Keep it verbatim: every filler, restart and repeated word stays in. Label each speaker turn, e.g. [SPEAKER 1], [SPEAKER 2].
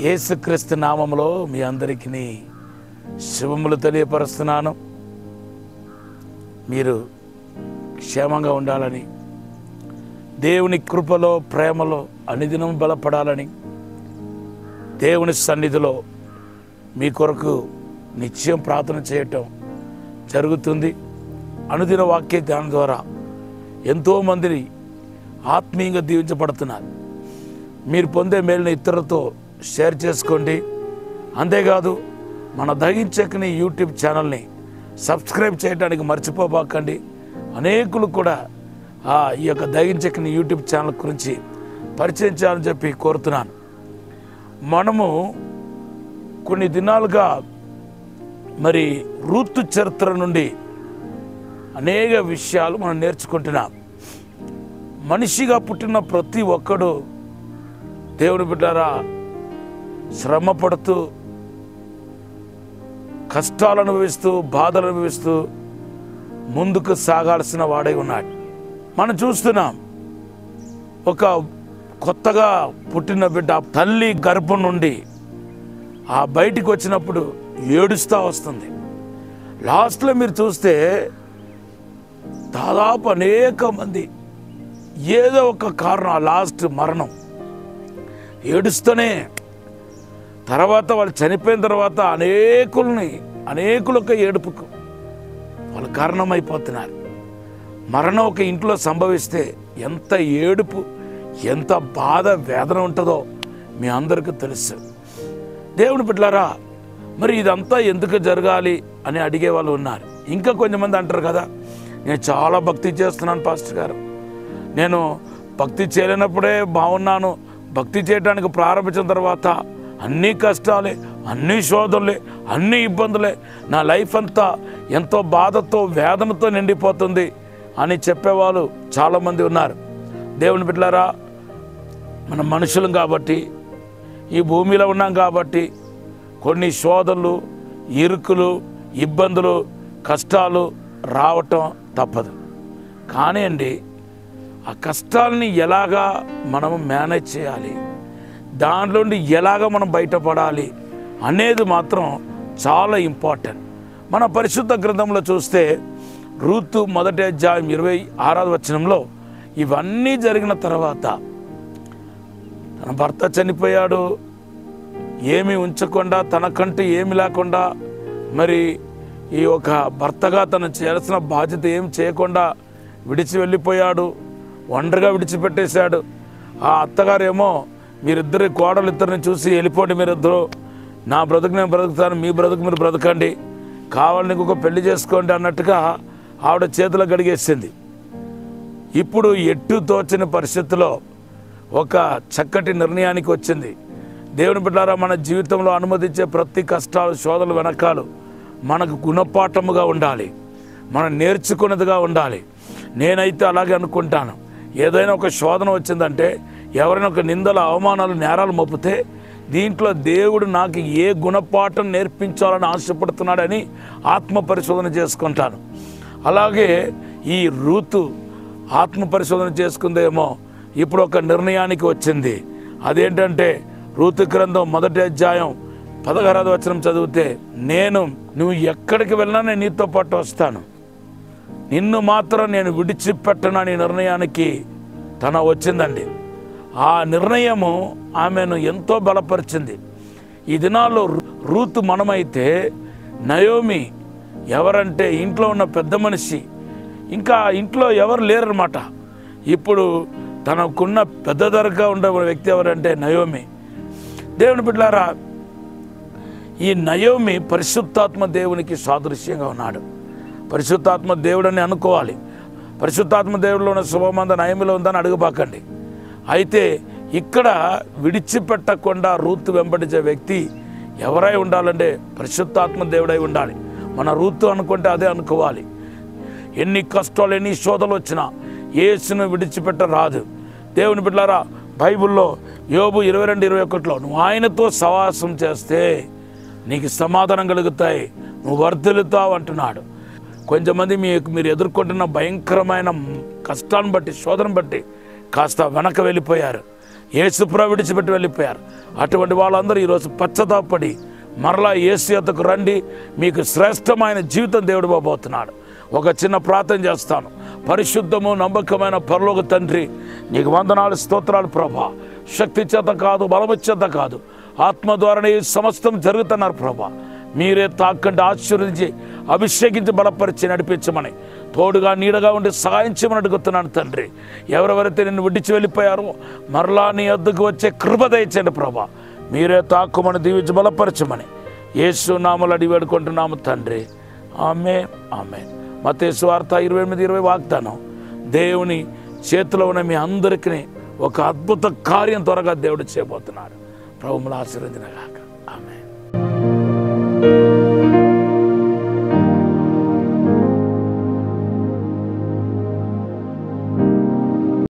[SPEAKER 1] యేసుక్రీస్తు నామములో మీ అందరికీ శుభములు తెలియపరుస్తున్నాను. మీరు క్షేమంగా ఉండాలని, దేవుని కృపలో ప్రేమలో అనుదినం బలపడాలని, దేవుని సన్నిధిలో మీ కొరకు నిత్యం ప్రార్థన చేయటం జరుగుతుంది. అనుదిన వాక్య ధ్యానం ద్వారా ఎంతోమందిని ఆత్మీయంగా దీవించబడుతున్నారు. మీరు పొందే మేలుని ఇతరులతో షేర్ చేసుకోండి. అంతేకాదు, మన దగించకని యూట్యూబ్ ఛానల్ని సబ్స్క్రైబ్ చేయడానికి మర్చిపోబాకండి. అనేకులు కూడా ఆ ఈ యొక్క దగించకని యూట్యూబ్ ఛానల్ గురించి పరిచయం చేయాలని చెప్పి కోరుతున్నాను. మనము కొన్ని దినాలుగా మరి రూతు చరిత్ర నుండి అనేక విషయాలు మనం నేర్చుకుంటున్నాం. మనిషిగా పుట్టిన ప్రతి ఒక్కడు దేవుని బిడ్డలారా శ్రమ పడుతూ, కష్టాలు అనుభవిస్తూ, బాధలు అనుభవిస్తూ ముందుకు సాగాల్సిన వాడై ఉన్నాడు. మనం చూస్తున్నాం, ఒక కొత్తగా పుట్టిన బిడ్డ తల్లి గర్భం నుండి ఆ బయటికి వచ్చినప్పుడు ఏడుస్తూ వస్తుంది. లాస్ట్లో మీరు చూస్తే దాదాపు అనేక మంది ఏదో ఒక కారణం, లాస్ట్ మరణం, ఏడుస్తూనే. తర్వాత వాళ్ళు చనిపోయిన తర్వాత అనేకుల్ని అనేకులొక ఏడుపుకు వాళ్ళు కారణమైపోతున్నారు. మరణం ఒక ఇంట్లో సంభవిస్తే ఎంత ఏడుపు, ఎంత బాధ, వేదన ఉంటుందో మీ అందరికీ తెలుసు. దేవుని బిడ్డలారా, మరి ఇదంతా ఎందుకు జరగాలి అని అడిగే వాళ్ళు ఉన్నారు. ఇంకా కొంతమంది అంటారు కదా, నేను చాలా భక్తి చేస్తున్నాను పాస్టర్ గారు, నేను భక్తి చేయలేనప్పుడే బాగున్నాను, భక్తి చేయడానికి ప్రారంభించిన తర్వాత అన్నీ కష్టాలే, అన్నీ శోధనలే, అన్నీ ఇబ్బందులే, నా లైఫ్ అంతా ఎంతో బాధతో వేదనతో నిండిపోతుంది అని చెప్పేవాళ్ళు చాలామంది ఉన్నారు. దేవుని బిడ్డలారా, మనం మనుషులం కాబట్టి, ఈ భూమిలో ఉన్నాం కాబట్టి కొన్ని శోధనలు, ఇరుకులు, ఇబ్బందులు, కష్టాలు రావటం తప్పదు. కానీ అండి, ఆ కష్టాలని ఎలాగా మనము మేనేజ్ చేయాలి, దాంట్లో నుండి ఎలాగ మనం బయటపడాలి అనేది మాత్రం చాలా ఇంపార్టెంట్. మన పరిశుద్ధ గ్రంథంలో చూస్తే రూతు మొదటి అధ్యాయం ఇరవై ఆరవ వచనంలో ఇవన్నీ జరిగిన తర్వాత తన భర్త చనిపోయాడు, ఏమీ ఉంచకుండా, తనకంటూ ఏమి లేకుండా, మరి ఈ ఒక భర్తగా తను చేయాల్సిన బాధ్యత ఏం చేయకుండా విడిచి వెళ్ళిపోయాడు, ఒంటరిగా విడిచిపెట్టేశాడు. ఆ అత్తగారేమో, మీరిద్దరి కోడలు ఇద్దరిని చూసి వెళ్ళిపోండి, మీరిద్దరు, నా బ్రతుకు నేను బ్రతుకుతాను, మీ బ్రతుకు మీరు బ్రతకండి, కావాలని ఇంకొక పెళ్లి చేసుకోండి అన్నట్టుగా ఆవిడ చేతులు గడిగేసింది. ఇప్పుడు ఎట్టు తోచని పరిస్థితిలో ఒక చక్కటి నిర్ణయానికి వచ్చింది. దేవుని బిడ్డలారా, మన జీవితంలో అనుమతించే ప్రతి కష్టాలు, శోధనలు వెనకాలు మనకు గుణపాఠముగా ఉండాలి, మనం నేర్చుకున్నదిగా ఉండాలి. నేనైతే అలాగే అనుకుంటాను. ఏదైనా ఒక శోధన వచ్చిందంటే, ఎవరైనా ఒక నిందల, అవమానాలు, నేరాలు మోపితే దీంట్లో దేవుడు నాకు ఏ గుణపాఠం నేర్పించాలని ఆశపడుతున్నాడని ఆత్మ పరిశోధన చేసుకుంటాను. అలాగే ఈ రూతు ఆత్మ పరిశోధన చేసుకుందేమో ఇప్పుడు ఒక నిర్ణయానికి వచ్చింది. అదేంటంటే, రూతు గ్రంథం మొదటి అధ్యాయం పదహారవ వచనం చదివితే, నేను నువ్వు ఎక్కడికి వెళ్ళినా నేను నీతో పాటు వస్తాను, నిన్ను మాత్రం నేను విడిచిపెట్టనని నిర్ణయానికి తన వచ్చిందండి. ఆ నిర్ణయము ఆమెను ఎంతో బలపరిచింది. ఈ దినాల్లో రూతు మనమైతే, నయోమి ఎవరంటే ఇంట్లో ఉన్న పెద్ద మనిషి, ఇంకా ఇంట్లో ఎవరు లేరన్నమాట. ఇప్పుడు తనకున్న పెద్ద ధరగా ఉండే వ్యక్తి ఎవరంటే నయోమి. దేవుని బిడ్డలారా, ఈ నయోమి పరిశుద్ధాత్మ దేవునికి సాదృశ్యంగా ఉన్నాడు. పరిశుద్ధాత్మ దేవుడని అనుకోవాలి. పరిశుద్ధాత్మ దేవుడిలో ఉన్న శుభమంద నయోమిలో ఉందని అడగబాకండి. అయితే ఇక్కడ విడిచిపెట్టకుండా రూతు వెంబడించే వ్యక్తి ఎవరై ఉండాలంటే పరిశుద్ధాత్మ దేవుడై ఉండాలి. మన రూతు అనుకుంటే అదే అనుకోవాలి. ఎన్ని కష్టాలు, ఎన్ని శోధనలు వచ్చినా యేసును విడిచిపెట్ట రాదు. దేవుని బిడ్డలారా, బైబిల్లో యోబు ఇరవై రెండు ఇరవై ఒకటిలో నువ్వు ఆయనతో సవాసం చేస్తే నీకు సమాధానం కలుగుతాయి, నువ్వు వర్ధిల్లుతావు అంటున్నాడు. కొంతమంది మీకు మీరు ఎదుర్కొంటున్న భయంకరమైన కష్టాన్ని బట్టి, శోధన బట్టి కాస్త వెనక వెళ్ళిపోయారు. యేసుప్రభు విడిచిపెట్టి వెళ్ళిపోయారు. అటువంటి వాళ్ళందరూ ఈరోజు పశ్చాత్తాపడి మరలా యేసు యొద్దకు రండి. మీకు శ్రేష్టమైన జీవితం దేవుడు ఇవ్వబోతున్నాడు. ఒక చిన్న ప్రార్థన చేస్తాను. పరిశుద్ధము నమ్మకమైన పరలోక తండ్రి, నీకు వందనాలు, స్తోత్రాలు ప్రభా. శక్తి చేత కాదు, బలము చేత కాదు, ఆత్మ ద్వారానే సమస్తం జరుగుతున్నారు ప్రభా. మీరే తాకండి, ఆశీర్వదించి, అభిషేకించి, బలపరిచి నడిపించమని, తోడుగా నీడగా ఉండి సహాయం చేయమని అడుగుతున్నాను తండ్రి. ఎవరెవరైతే నిన్ను విడిచి వెళ్ళిపోయారో మరలా నీ వద్దకు వచ్చే కృప దయచేయండి ప్రభా. మీరే తాకుమని దీవించి బలపరచమని యేసు నామములో అడిగి వేడుకుంటున్నాము తండ్రి. ఆమేన్, ఆమేన్. మత్తయి సువార్త ఇరవై ఎనిమిది ఇరవై వాగ్దానం. దేవుని చేతిలో ఉన్న మీ అందరికీ ఒక అద్భుత కార్యం త్వరగా దేవుడు చేయబోతున్నాడు. ప్రభువును ఆశీర్వదించుగాక.